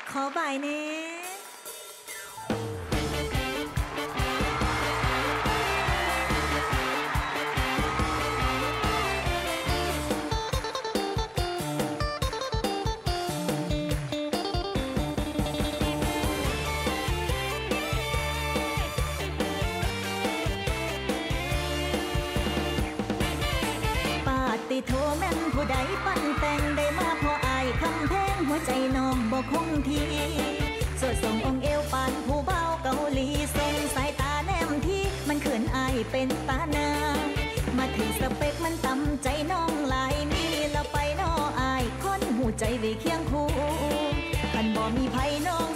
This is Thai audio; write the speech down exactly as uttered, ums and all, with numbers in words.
ขอบ่ายเน่ติโทแม่นผู้ใดปั้นแต่งได้มาพออายคำแพงหัวใจน้องบ่คงที่สวดส่งองค์เอวปานผู้เบาเกาหลีส่งสายตาแนมที่มันเขินอายเป็นตานามาถึงสเปคมันต่ำใจน้องหลายมีแล้วไปน้ออายคนหูใจไว้เคียงคู่คันบ่มีไผน้อง